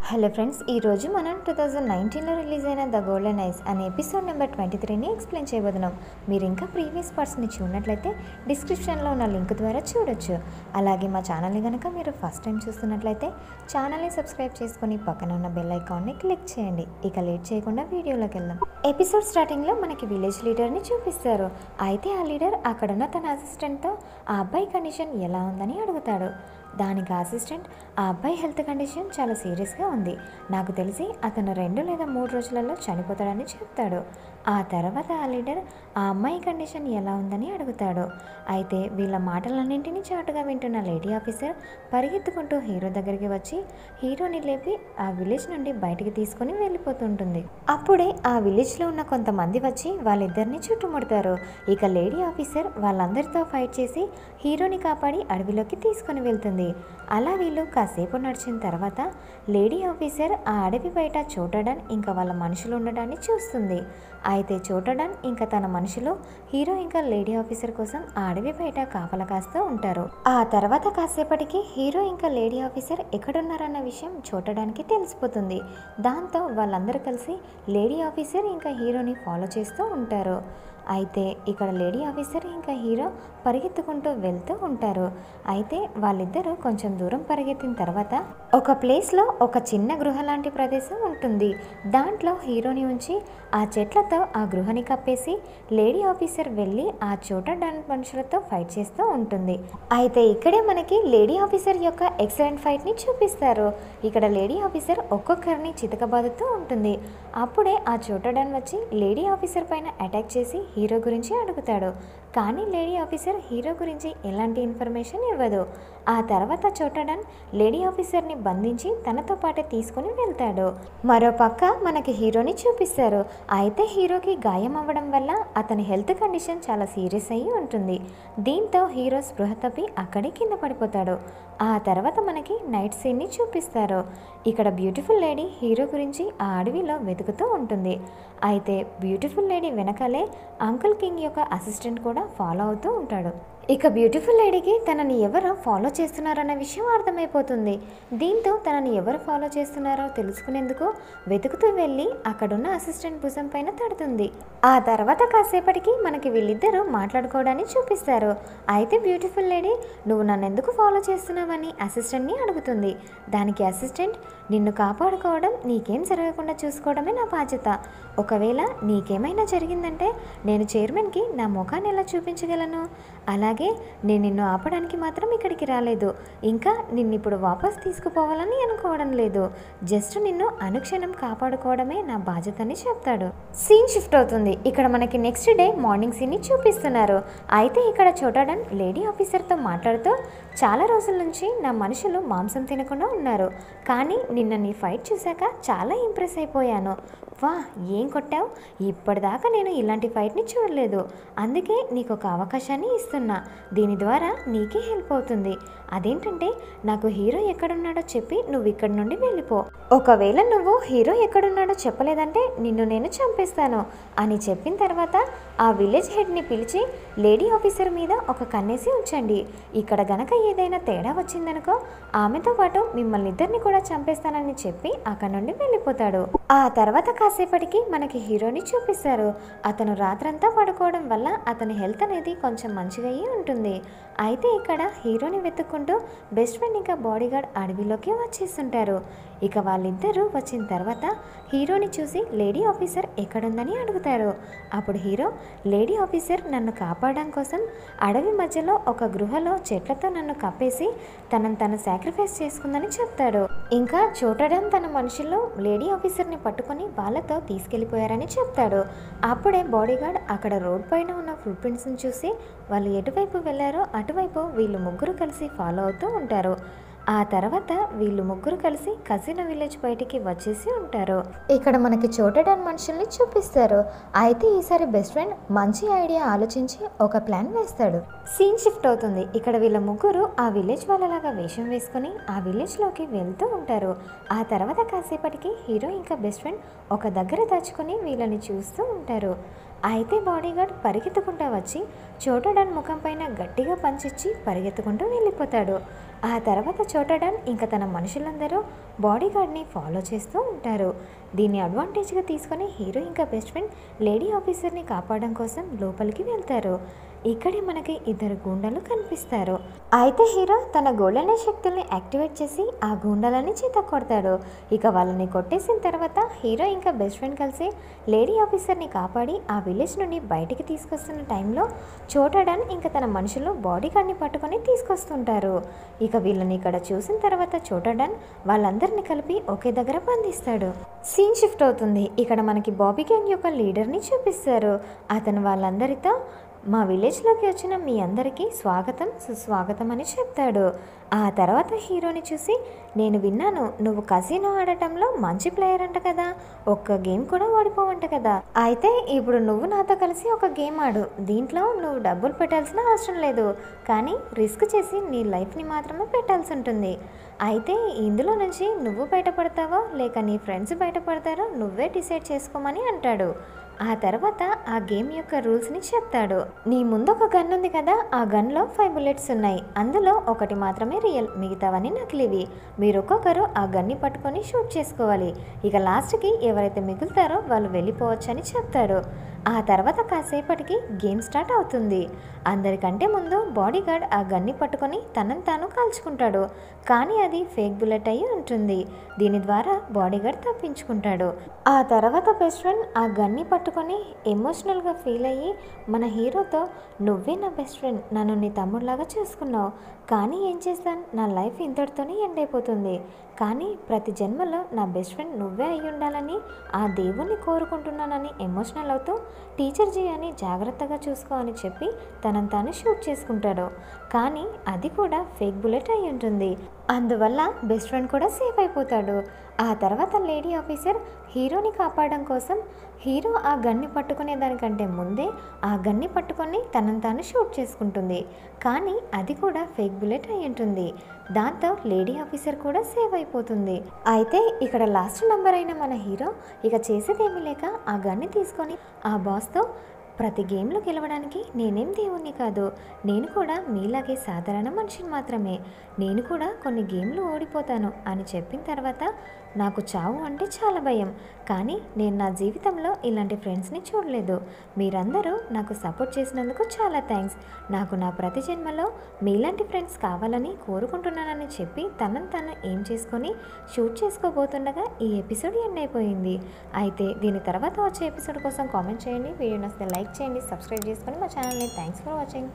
Hello friends, ఈరోజు మనం 2019లో రిలీజ్ అయిన ద గోల్డెన్ ఐస్ అనే ఎపిసోడ్ నెంబర్ 23ని ఎక్స్ప్లెయిన్ చేయబోతున్నాం. మీరు ఇంకా ప్రీవియస్ పార్ట్స్ని చూడనట్లయితే డిస్క్రిప్షన్లో ఉన్న లింక్ ద్వారా చూడొచ్చు. అలాగే మా ఛానల్ని కనుక మీరు ఫస్ట్ టైం చూస్తున్నట్లయితే ఛానల్ని సబ్స్క్రైబ్ చేసుకొని పక్కన ఉన్న బెల్ ఐకాన్ని క్లిక్ చేయండి. ఇక లేట్ చేయకుండా వీడియోలోకి వెళ్దాం. ఎపిసోడ్ స్టార్టింగ్లో మనకి విలేజ్ లీడర్ని చూపిస్తారు. అయితే ఆ లీడర్ అక్కడున్న తన అసిస్టెంట్తో ఆ అబ్బాయి కండిషన్ ఎలా ఉందని అడుగుతాడు. దానికి అసిస్టెంట్, ఆ అబ్బాయి హెల్త్ కండిషన్ చాలా సీరియస్గా ఉంది, నాకు తెలిసి అతను 2 లేదా 3 రోజులలో చనిపోతాడని చెప్తాడు. ఆ తర్వాత ఆ లీడర్ ఆ అమ్మాయి కండిషన్ ఎలా ఉందని అడుగుతాడు. అయితే వీళ్ళ మాటలన్నింటినీ చాటుగా వింటున్న లేడీ ఆఫీసర్ పరిగెత్తుకుంటూ హీరో దగ్గరికి వచ్చి హీరోని లేపి ఆ విలేజ్ నుండి బయటికి తీసుకుని వెళ్ళిపోతుంటుంది. అప్పుడే ఆ విలేజ్లో ఉన్న కొంతమంది వచ్చి వాళ్ళిద్దరిని చుట్టుముడతారు. ఇక లేడీ ఆఫీసర్ వాళ్ళందరితో ఫైట్ చేసి హీరోని కాపాడి అడవిలోకి తీసుకుని వెళ్తుంది. అలా వీళ్ళు కాసేపు నడిచిన తర్వాత లేడీ ఆఫీసర్ ఆ అడవి బయట చోటడాన్ ఇంకా వాళ్ళ మనుషులు ఉండడాన్ని చూస్తుంది. అయితే చోటడాన్ ఇంకా తన మనుషులు హీరో ఇంకా లేడీ ఆఫీసర్ కోసం ఆ అడవి బయట కాపలా కాస్తూ ఉంటారు. ఆ తర్వాత కాసేపటికి హీరో ఇంకా లేడీ ఆఫీసర్ ఎక్కడున్నారన్న విషయం చోటడానికి తెలిసిపోతుంది. దాంతో వాళ్ళందరూ కలిసి లేడీ ఆఫీసర్ ఇంకా హీరోని ఫాలో చేస్తూ ఉంటారు. అయితే ఇక్కడ లేడీ ఆఫీసర్ ఇంకా హీరో పరిగెత్తుకుంటూ వెళ్తూ ఉంటారు. అయితే వాళ్ళిద్దరూ కొంచెం దూరం పరిగెత్తిన తర్వాత ఒక ప్లేస్లో ఒక చిన్న గృహ లాంటి ప్రదేశం ఉంటుంది. దాంట్లో హీరోని ఉంచి ఆ చెట్లతో ఆ గృహని కప్పేసి లేడీ ఆఫీసర్ వెళ్ళి ఆ చోట డాన్ మనుషులతో ఫైట్ చేస్తూ ఉంటుంది. అయితే ఇక్కడే మనకి లేడీ ఆఫీసర్ యొక్క ఎక్సలెంట్ ఫైట్ని చూపిస్తారు. ఇక్కడ లేడీ ఆఫీసర్ ఒక్కొక్కరిని చితకబాదుతూ ఉంటుంది. అప్పుడే ఆ చోట డాన్ వచ్చి లేడీ ఆఫీసర్ పైన అటాక్ చేసి హీరో గురించి అడుగుతాడు. కానీ లేడీ ఆఫీసర్ హీరో గురించి ఎలాంటి ఇన్ఫర్మేషన్ ఇవ్వదు. ఆ తర్వాత చోటడాన్ లేడీ ఆఫీసర్ని బంధించి తనతో పాటే తీసుకుని వెళ్తాడు. మరో పక్క మనకి హీరోని చూపిస్తారు. అయితే హీరోకి గాయం అవ్వడం వల్ల అతని హెల్త్ కండిషన్ చాలా సీరియస్ అయ్యి ఉంటుంది. దీంతో హీరో స్పృహ తప్పి అక్కడే కింద పడిపోతాడు. ఆ తర్వాత మనకి నైట్ సీన్ని చూపిస్తారు. ఇక్కడ బ్యూటిఫుల్ లేడీ హీరో గురించి ఆ అడవిలో వెతుకుతూ ఉంటుంది. అయితే బ్యూటిఫుల్ లేడీ వెనకాలే అంకుల్ కింగ్ యొక్క అసిస్టెంట్ కూడా ఫాలో అవుతూ ఉంటాడు. ఇక బ్యూటిఫుల్ లేడీకి తనని ఎవరు ఫాలో చేస్తున్నారన్న విషయం అర్థమైపోతుంది. దీంతో తనని ఎవరు ఫాలో చేస్తున్నారో తెలుసుకునేందుకు వెతుకుతూ వెళ్ళి అక్కడున్న అసిస్టెంట్ భుజం పైన తడుతుంది. ఆ తర్వాత కాసేపటికి మనకి వీళ్ళిద్దరూ మాట్లాడుకోవడాన్ని చూపిస్తారు. అయితే బ్యూటిఫుల్ లేడీ, నువ్వు నన్ను ఎందుకు ఫాలో చేస్తున్నావని అసిస్టెంట్ని అడుగుతుంది. దానికి అసిస్టెంట్, నిన్ను కాపాడుకోవడం, నీకేం జరగకుండా చూసుకోవడమే నా బాధ్యత. ఒకవేళ నీకేమైనా జరిగిందంటే నేను చైర్మన్కి నా ముఖాన్ని ఎలా చూపించగలను? అలాగే నేను నిన్ను ఆపడానికి మాత్రం ఇక్కడికి రాలేదు, ఇంకా నిన్నిప్పుడు వాపస్ తీసుకుపోవాలని అనుకోవడం లేదు. జస్ట్ నిన్ను అనుక్షణం కాపాడుకోవడమే నా బాధ్యత అని చెప్తాడు. సీన్ షిఫ్ట్ అవుతుంది. ఇక్కడ మనకి నెక్స్ట్ డే మార్నింగ్ సీన్ని చూపిస్తున్నారు. అయితే ఇక్కడ చోటడాన్ లేడీ ఆఫీసర్తో మాట్లాడుతూ, చాలా రోజుల నుంచి నా మనుషులు మాంసం తినకుండా ఉన్నారు, కానీ నిన్న నీ ఫైట్ చూశాక చాలా ఇంప్రెస్ అయిపోయాను. వా, ఏం కొట్టావు! ఇప్పటిదాకా నేను ఇలాంటి ఫైట్ని చూడలేదు. అందుకే నీకు ఒక అవకాశాన్ని ఇస్తున్నా. దీని ద్వారా నీకే హెల్ప్ అవుతుంది. అదేంటంటే, నాకు హీరో ఎక్కడున్నాడో చెప్పి నువ్వు ఇక్కడి నుండి వెళ్ళిపో. ఒకవేళ నువ్వు హీరో ఎక్కడున్నాడో చెప్పలేదంటే నిన్ను నేను చంపేస్తాను అని చెప్పిన తర్వాత ఆ విలేజ్ హెడ్ని పిలిచి లేడీ ఆఫీసర్ మీద ఒక కన్నేసి ఉంచండి. ఇక్కడ గనక ఏదైనా తేడా వచ్చిందనుకో ఆమెతో పాటు మిమ్మల్ని ఇద్దరిని కూడా చంపేస్తానని చెప్పి అక్కడ నుండి వెళ్ళిపోతాడు. ఆ తర్వాత కాసేపటికి మనకి హీరోని చూపిస్తారు. అతను రాత్రంతా పడుకోవడం వల్ల అతని హెల్త్ అనేది కొంచెం మంచిగా అయ్యి ఉంటుంది. అయితే ఇక్కడ హీరోని వెతుక్కుంటూ బెస్ట్ ఫ్రెండ్ ఇంకా బాడీగార్డ్ అడవిలోకి వచ్చేస్తుంటారు. ఇక వాళ్ళిద్దరూ వచ్చిన తర్వాత హీరోని చూసి లేడీ ఆఫీసర్ ఎక్కడుందని అడుగుతారు. అప్పుడు హీరో, లేడీ ఆఫీసర్ నన్ను కాపాడడం కోసం అడవి మధ్యలో ఒక గృహలో చెట్లతో నన్ను కప్పేసి తను సాక్రిఫైస్ చేసుకుందని చెప్తాడు. ఇంకా చోటడాన్ తన మనుషుల్లో లేడీ ఆఫీసర్ని పట్టుకొని వాళ్ళతో తీసుకెళ్ళిపోయారని చెప్తాడు. అప్పుడే బాడీగార్డ్ అక్కడ రోడ్ పైన ఉన్న ఫుట్ ప్రింట్స్ని చూసి వాళ్ళు ఎటువైపు వెళ్ళారో అటువైపు వీళ్ళు ముగ్గురు కలిసి ఫాలో అవుతూ ఉంటారు. ఆ తర్వాత వీళ్ళు ముగ్గురు కలిసి కజినో విలేజ్ బయటికి వచ్చేసి ఉంటారు. ఇక్కడ మనకి చోటడాన్ మనుషుల్ని చూపిస్తారు. అయితే ఈసారి బెస్ట్ ఫ్రెండ్ మంచి ఐడియా ఆలోచించి ఒక ప్లాన్ వేస్తాడు. సీన్ షిఫ్ట్ అవుతుంది. ఇక్కడ వీళ్ళ ముగ్గురు ఆ విలేజ్ వాళ్ళలాగా వేషం వేసుకొని ఆ విలేజ్లోకి వెళ్తూ ఉంటారు. ఆ తర్వాత కాసేపటికి హీరో ఇంకా బెస్ట్ ఫ్రెండ్ ఒక దగ్గర దాచుకొని వీళ్ళని చూస్తూ ఉంటారు. అయితే బాడీగార్డ్ పరిగెత్తుకుంటూ వచ్చి చోటడాన్ ముఖం పైన గట్టిగా పంచిచ్చి పరిగెత్తుకుంటూ వెళ్ళిపోతాడు. ఆ తర్వాత చోటడాన్ ఇంకా తన మనుషులందరూ బాడీ గార్డ్ని ఫాలో చేస్తూ ఉంటారు. దీన్ని అడ్వాంటేజ్గా తీసుకొని హీరో ఇంకా బెస్ట్ ఫ్రెండ్ లేడీ ఆఫీసర్ని కాపాడడం కోసం లోపలికి వెళ్తారు. ఇక్కడే మనకి ఇద్దరు గూండాలు కనిపిస్తారు. అయితే హీరో తన గోల్డెన్ శక్తుల్ని యాక్టివేట్ చేసి ఆ గూండాలని చేత కొడతాడు. ఇక వాళ్ళని కొట్టేసిన తర్వాత హీరో ఇంకా బెస్ట్ ఫ్రెండ్ కలిసి లేడీ ఆఫీసర్ని కాపాడి ఆ విలేజ్ నుండి బయటికి తీసుకొస్తున్న టైంలో చోటడాన్ ఇంకా తన మనుషులు బాడీ గార్డ్ని పట్టుకొని తీసుకొస్తుంటారు. ఇక వీళ్ళని ఇక్కడ చూసిన తర్వాత చోటడాన్ వాళ్ళందరినీ కలిపి ఒకే దగ్గర బంధిస్తాడు. సీన్ షిఫ్ట్ అవుతుంది. ఇక్కడ మనకి బాబీ గ్యాంగ్ యొక్క లీడర్ని చూపిస్తారు. అతను వాళ్ళందరితో మా విలేజ్లోకి వచ్చిన మీ అందరికీ స్వాగతం సుస్వాగతం అని చెప్తాడు. ఆ తర్వాత హీరోని చూసి నేను విన్నాను నువ్వు కజినో ఆడటంలో మంచి ప్లేయర్ అంట కదా, ఒక్క గేమ్ కూడా ఓడిపోవంట కదా, అయితే ఇప్పుడు నువ్వు నాతో కలిసి ఒక గేమ్ ఆడు. దీంట్లో నువ్వు డబ్బులు పెట్టాల్సిన అవసరం లేదు, కానీ రిస్క్ చేసి నీ లైఫ్ని మాత్రమే పెట్టాల్సి ఉంటుంది. అయితే ఇందులో నుంచి నువ్వు బయటపడతావో లేక నీ ఫ్రెండ్స్ బయటపడతారో నువ్వే డిసైడ్ చేసుకోమని అంటాడు. ఆ తర్వాత ఆ గేమ్ యొక్క రూల్స్ని చెప్తాడు. నీ ముందు ఒక గన్ ఉంది కదా, ఆ గన్లో 5 బుల్లెట్స్ ఉన్నాయి. అందులో ఒకటి మాత్రమే రియల్, మిగతావన్నీ నకిలీవి. మీరు ఒక్కొక్కరు ఆ గన్ని పట్టుకొని షూట్ చేసుకోవాలి. ఇక లాస్ట్కి ఎవరైతే మిగులుతారో వాళ్ళు వెళ్ళిపోవచ్చని చెప్తాడు. ఆ తర్వాత కాసేపటికి గేమ్ స్టార్ట్ అవుతుంది. అందరికంటే ముందు బాడీ గార్డ్ ఆ గన్ని పట్టుకొని తనను తాను కాల్చుకుంటాడు. కానీ అది ఫేక్ బుల్లెట్ అయి ఉంటుంది. దీని ద్వారా బాడీ గార్డ్ తప్పించుకుంటాడు. ఆ తర్వాత బెస్ట్ ఫ్రెండ్ ఆ గన్ని పట్టుకొని ఎమోషనల్గా ఫీల్ అయ్యి మన హీరోతో నువ్వే నా బెస్ట్ ఫ్రెండ్, నన్ను నీ తమ్ముడిలాగా చూసుకున్నావు, కానీ ఏం చేస్తాను, నా లైఫ్ ఇంతటితోనే ఎండ్ అయిపోతుంది. కానీ ప్రతి జన్మలో నా బెస్ట్ ఫ్రెండ్ నువ్వే అయి ఉండాలని ఆ దేవుణ్ణి కోరుకుంటున్నానని ఎమోషనల్ అవుతూ టీచర్ అని జాగ్రత్తగా చూసుకో అని చెప్పి తనను తాను షూట్ చేసుకుంటాడు. కానీ అది కూడా ఫేక్ బుల్లెట్ అయి ఉంటుంది. అందువల్ల బెస్ట్ ఫ్రెండ్ కూడా సేఫ్ అయిపోతాడు. ఆ తర్వాత లేడీ ఆఫీసర్ హీరోని కాపాడడం కోసం హీరో ఆ గన్ని పట్టుకునే దానికంటే ముందే ఆ గన్ని పట్టుకొని తనను తాను షూట్ చేసుకుంటుంది. కానీ అది కూడా ఫేక్ బుల్లెట్ అయి ఉంటుంది. దాంతో లేడీ ఆఫీసర్ కూడా సేవ్ అయిపోతుంది. అయితే ఇక్కడ లాస్ట్ నెంబర్ అయిన మన హీరో ఇక చేసేదేమీ లేక ఆ గన్ని తీసుకొని ఆ బాస్తో ప్రతి గేమ్లో గెలవడానికి నేనేం దేవుణ్ణి కాదు, నేను కూడా మీలాగే సాధారణ మనిషిని మాత్రమే, నేను కూడా కొన్ని గేమ్లు ఓడిపోతాను అని చెప్పిన తర్వాత నాకు చావు అంటే చాలా భయం, కానీ నేను నా జీవితంలో ఇలాంటి ఫ్రెండ్స్ని చూడలేదు. మీరందరూ నాకు సపోర్ట్ చేసినందుకు చాలా థ్యాంక్స్. నాకు నా ప్రతి జన్మలో మీలాంటి ఫ్రెండ్స్ కావాలని కోరుకుంటున్నానని చెప్పి తనను తను ఏం చేసుకొని షూట్ చేసుకోబోతుండగా ఈ ఎపిసోడ్ ఎండ్ అయిపోయింది. అయితే దీని తర్వాత వచ్చే ఎపిసోడ్ కోసం కామెంట్ చేయండి. వీడియో నచ్చితే లైక్ చేయండి, సబ్స్క్రైబ్ చేసుకొని మా ఛానల్ని. Thanks for watching.